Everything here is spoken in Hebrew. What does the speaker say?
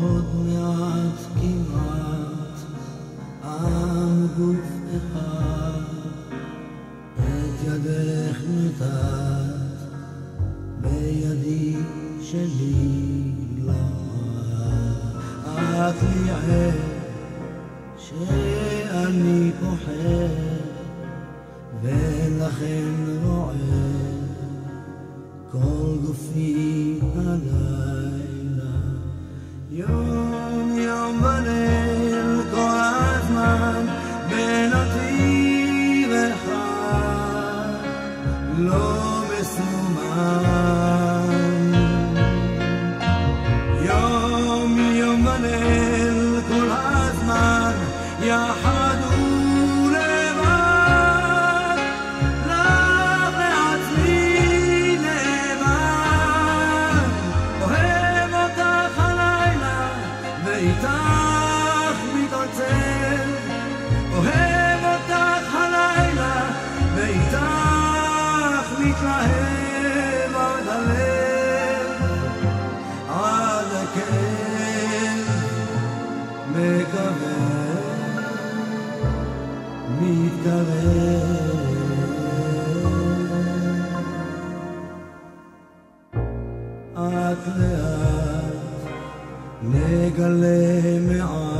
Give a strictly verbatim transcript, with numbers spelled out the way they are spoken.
עוד מעט כמעט עם גוף אחד, את ידך נטעת בידי שלי למד. את לי עד שאני פוחד ולכן רועד כל גופי הלילה, יום יום וליל כל הזמן בנתיב אחד לא מסומן. יום יום וליל כל הזמן יחד ולבד, לך לעצמי לבד. אוהב אותך הלילה ואיתך מתעצב, אוהב אותך הלילה ואיתך מתלהב עד הלב, עד הכאב מקווה מתקרב. את לאט נגלה מעט